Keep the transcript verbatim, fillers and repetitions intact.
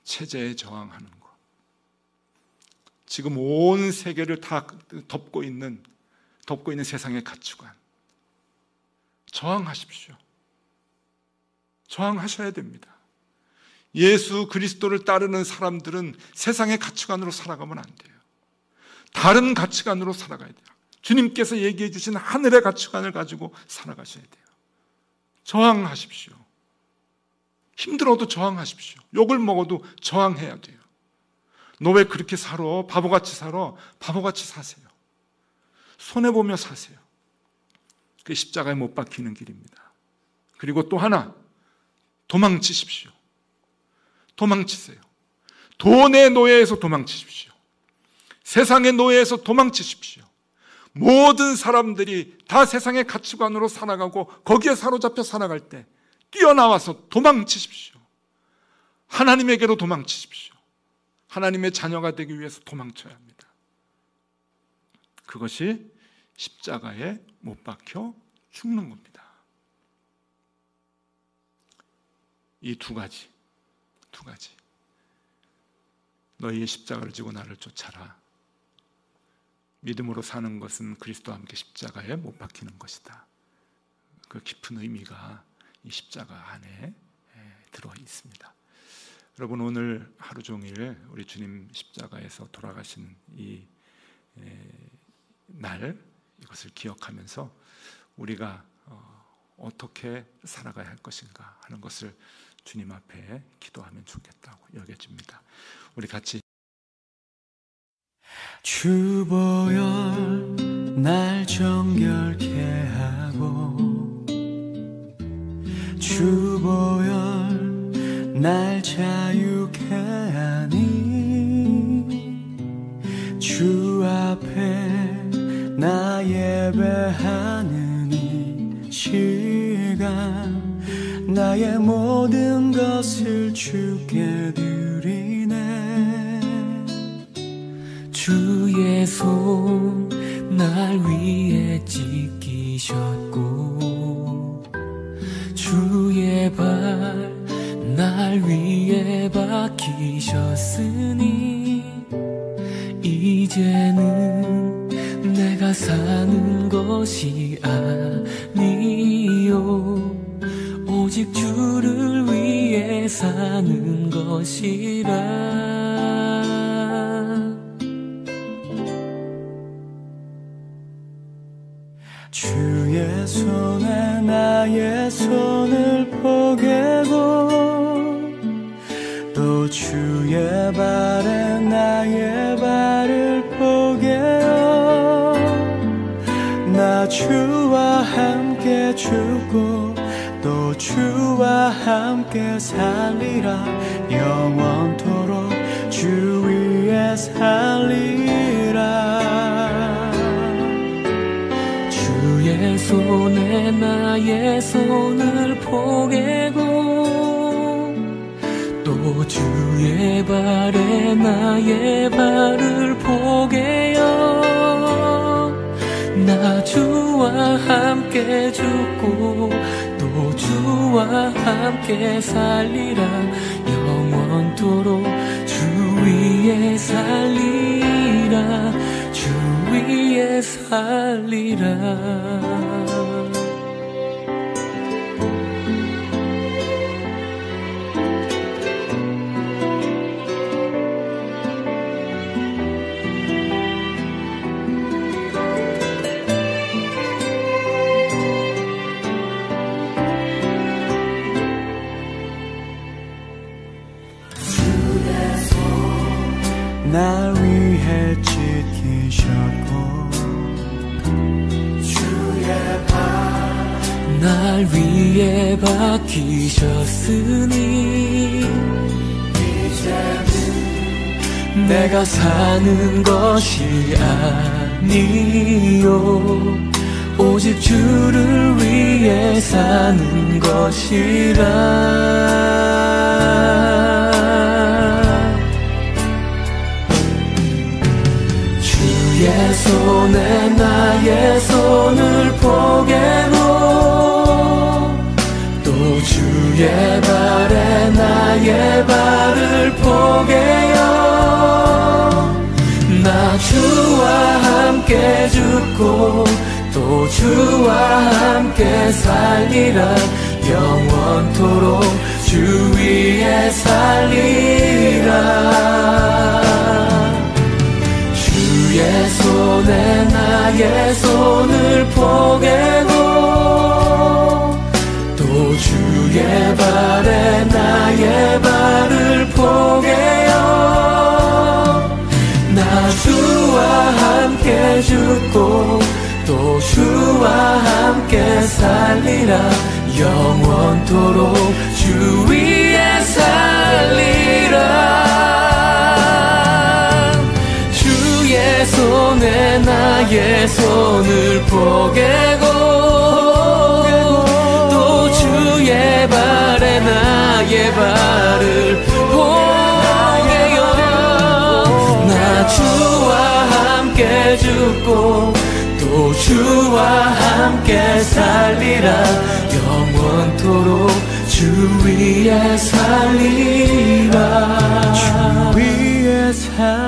체제에 저항하는 것, 지금 온 세계를 다 덮고 있는 덮고 있는 세상의 가치관, 저항하십시오. 저항하셔야 됩니다. 예수 그리스도를 따르는 사람들은 세상의 가치관으로 살아가면 안 돼요. 다른 가치관으로 살아가야 돼요. 주님께서 얘기해 주신 하늘의 가치관을 가지고 살아가셔야 돼요. 저항하십시오. 힘들어도 저항하십시오. 욕을 먹어도 저항해야 돼요. 너 왜 그렇게 살아? 바보같이 살아? 바보같이 사세요. 손해보며 사세요. 그게 십자가에 못 박히는 길입니다. 그리고 또 하나, 도망치십시오. 도망치세요. 돈의 노예에서 도망치십시오. 세상의 노예에서 도망치십시오. 모든 사람들이 다 세상의 가치관으로 살아가고 거기에 사로잡혀 살아갈 때 뛰어나와서 도망치십시오. 하나님에게로 도망치십시오. 하나님의 자녀가 되기 위해서 도망쳐야 합니다. 그것이 십자가에 못 박혀 죽는 겁니다. 이 두 가지, 두 가지. 너희의 십자가를 지고 나를 쫓아라. 믿음으로 사는 것은 그리스도와 함께 십자가에 못 박히는 것이다. 그 깊은 의미가 이 십자가 안에 들어 있습니다. 여러분, 오늘 하루 종일 우리 주님 십자가에서 돌아가신 이 날, 이것을 기억하면서 우리가 어떻게 살아가야 할 것인가 하는 것을 주님 앞에 기도하면 좋겠다고 여겨집니다. 우리 같이 주보혈 날 정결케 하고 주보혈 날 자유케 하니 주 앞에 나 예배하는 이 시간 나의 모든 것을 주께 드리네. 주의 손 날 위에 찢기셨고 주의 발 날 위에 박히셨으니 이제는 내가 사는 것이 아니요 오직 주를 위해 사는 것이라. 주의 손에 나의 손을 포개고 또 주의 발에 나의 발을 포개어 나 주와 함께 죽고 또 주와 함께 살리라. 영원토록 주 위에 살리라. 주의 손에 나의 손을 포개고 또 주의 발에 나의 발을 포개어 나 주와 함께 죽고 또 주와 함께 살리라. 영원토록 주 위에 살리라. 주 위에 살리라. 날 위해 지키셨고 주의 발 날 위에 박히셨으니 이제는 내가 사는 것이 아니요 오직 주를 위해 사는 것이라. 주의 손에 나의 손을 포개고 또 주의 발에 나의 발을 포개고 또 주와 함께 살리라 영원토록 주 위에 살리라 주의 손에 나의 손을 포개고 또 주의 발에 나의 발을 포개어 나 주와 함께 죽고 또 주와 함께 살리라 영원토록 주 위에 살리라 주의 손에 나의 손을 포개고 또 주의 발에 나의 발을 포개어 나 주와 함께 죽고 또 주와 함께 살리라 영원토록 주 위에 살리라 주 위에 살리라